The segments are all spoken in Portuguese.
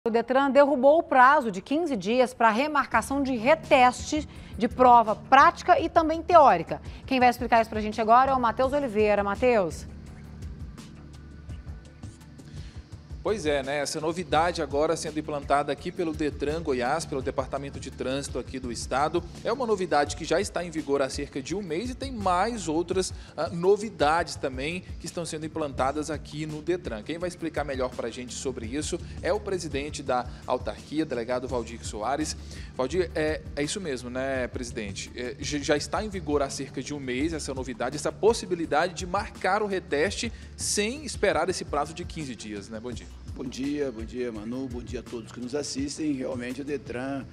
O Detran derrubou o prazo de 15 dias para remarcação de reteste de prova prática e também teórica. Quem vai explicar isso para a gente agora é o Matheus Oliveira. Matheus. Pois é, né? Essa novidade agora sendo implantada aqui pelo Detran Goiás, pelo Departamento de Trânsito aqui do estado. É uma novidade que já está em vigor há cerca de um mês e tem mais outras novidades também que estão sendo implantadas aqui no Detran. Quem vai explicar melhor para a gente sobre isso é o presidente da autarquia, delegado Valdir Soares. Valdir, é isso mesmo, né, presidente? Já está em vigor há cerca de um mês essa novidade, essa possibilidade de marcar o reteste sem esperar esse prazo de 15 dias, né? Bom dia. Bom dia, Manu, bom dia a todos que nos assistem. Realmente o Detran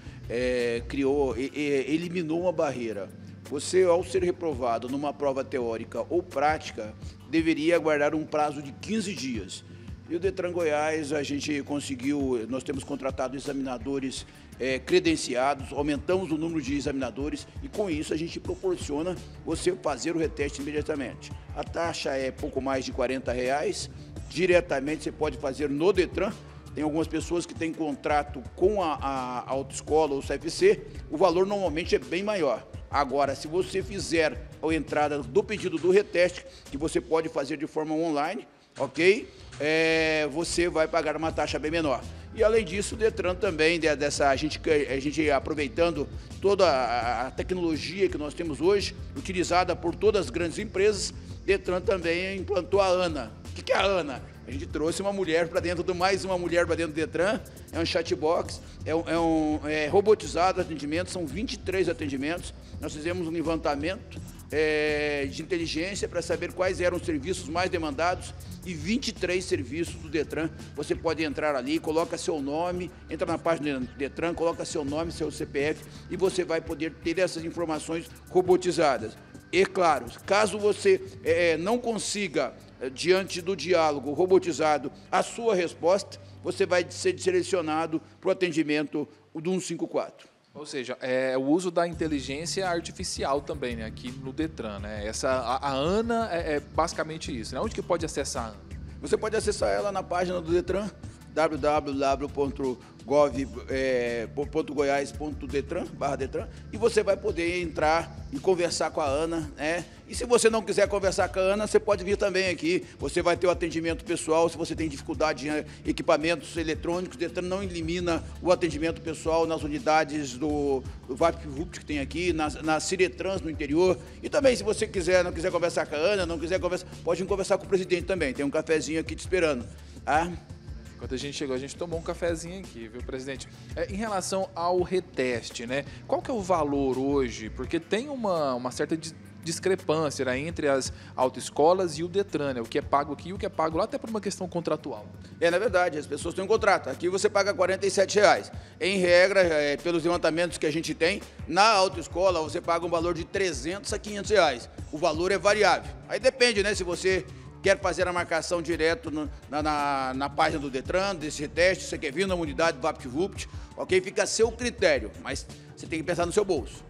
eliminou uma barreira. Você, ao ser reprovado numa prova teórica ou prática, deveria aguardar um prazo de 15 dias. E o Detran Goiás, a gente conseguiu, nós temos contratado examinadores credenciados, aumentamos o número de examinadores e com isso a gente proporciona você fazer o reteste imediatamente. A taxa é pouco mais de R$40, diretamente você pode fazer no Detran. Tem algumas pessoas que têm contrato com a autoescola ou CFC, o valor normalmente é bem maior. Agora, se você fizer a entrada do pedido do reteste, que você pode fazer de forma online, ok? Você vai pagar uma taxa bem menor. E além disso, o Detran também, a gente aproveitando toda a tecnologia que nós temos hoje, utilizada por todas as grandes empresas, Detran também implantou a ANA. O que é a ANA? A gente trouxe uma mulher para dentro mais uma mulher para dentro do Detran, é um chatbox, é robotizado o atendimento, são 23 atendimentos. Nós fizemos um levantamento de inteligência para saber quais eram os serviços mais demandados e 23 serviços do Detran. Você pode entrar ali, coloca seu nome, entra na página do Detran, coloca seu nome, seu CPF e você vai poder ter essas informações robotizadas. E claro, caso você não consiga, diante do diálogo robotizado, a sua resposta, você vai ser selecionado para o atendimento do 154. Ou seja, o uso da inteligência artificial também, né, aqui no Detran, né? A ANA é basicamente isso, né? Onde que pode acessar a ANA? Você pode acessar ela na página do Detran, www.gov.goias.detran/detran, e você vai poder entrar e conversar com a ANA, né? E se você não quiser conversar com a ANA, você pode vir também aqui. Você vai ter o atendimento pessoal. Se você tem dificuldade em equipamentos eletrônicos, o Detran não elimina o atendimento pessoal nas unidades do VaptVupt que tem aqui, na Ciretrans no interior. E também, se você não quiser conversar com a ANA, não quiser conversar, pode vir conversar com o presidente também. Tem um cafezinho aqui te esperando. Tá? Quando a gente chegou, a gente tomou um cafezinho aqui, viu, presidente? Em relação ao reteste, né? Qual que é o valor hoje? Porque tem uma certa discrepância, né, entre as autoescolas e o Detran, né? O que é pago aqui e o que é pago lá, até por uma questão contratual. Na verdade, as pessoas têm um contrato. Aqui você paga R$47. Em regra, pelos levantamentos que a gente tem, na autoescola você paga um valor de R$300 a R$500. O valor é variável. Aí depende, né? Se você quer fazer a marcação direto na página do Detran, desse reteste, você quer vir na unidade do VaptVupt, ok? Fica a seu critério, mas você tem que pensar no seu bolso.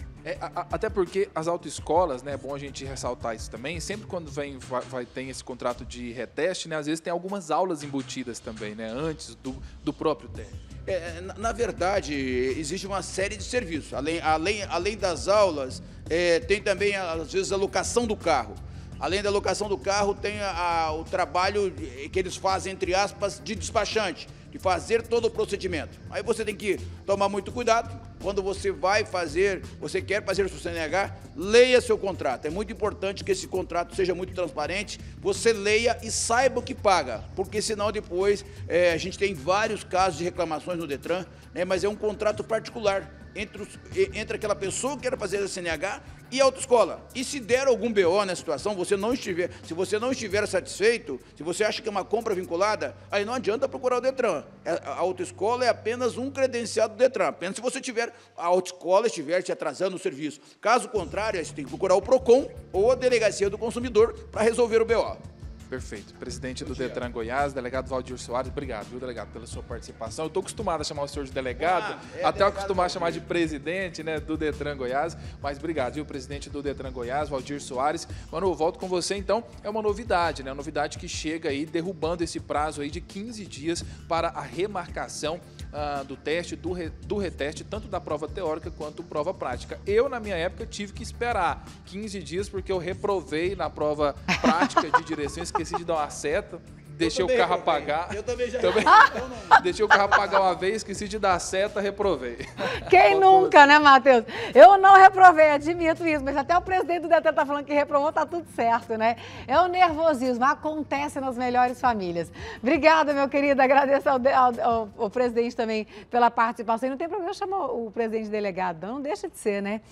Até porque as autoescolas, né, é bom a gente ressaltar isso também, sempre quando tem esse contrato de reteste, né, às vezes tem algumas aulas embutidas também, né, antes do próprio teste. Na verdade, existe uma série de serviços. Além das aulas, tem também, às vezes, a locação do carro. Além da locação do carro, tem o trabalho que eles fazem, entre aspas, de despachante, de fazer todo o procedimento. Aí você tem que tomar muito cuidado. Quando você você quer fazer o seu CNH, leia seu contrato. É muito importante que esse contrato seja muito transparente, você leia e saiba o que paga, porque senão depois a gente tem vários casos de reclamações no Detran, né, mas é um contrato particular entre aquela pessoa que quer fazer a CNH e a autoescola. E se der algum BO na situação, se você não estiver satisfeito, se você acha que é uma compra vinculada, aí não adianta procurar o Detran. A autoescola é apenas um credenciado do Detran. Apenas se a autoescola estiver te atrasando o serviço. Caso contrário, você tem que procurar o PROCON ou a Delegacia do Consumidor para resolver o BO. Perfeito. Presidente do Detran Goiás, delegado Valdir Soares, obrigado, viu, delegado, pela sua participação. Eu estou acostumado a chamar o senhor de delegado, até acostumar a chamar de presidente, né, do Detran Goiás, mas obrigado, viu, presidente do Detran Goiás, Valdir Soares. Mano, eu volto com você, então, é uma novidade, né, uma novidade que chega aí derrubando esse prazo aí de 15 dias para a remarcação do teste, do reteste, tanto da prova teórica quanto prova prática. Eu, na minha época, tive que esperar 15 dias porque eu reprovei na prova prática de direção, esqueci de dar uma seta, deixei o carro apagar. Eu também já Deixei o carro apagar uma vez, esqueci de dar seta, reprovei. Quem nunca, né, Matheus? Eu não reprovei, admito isso, mas até o presidente do Detran tá falando que reprovou, tá tudo certo, né? É o nervosismo, acontece nas melhores famílias. Obrigada, meu querido, agradeço ao presidente também pela participação. E não tem problema chamar o presidente delegado, não deixa de ser, né?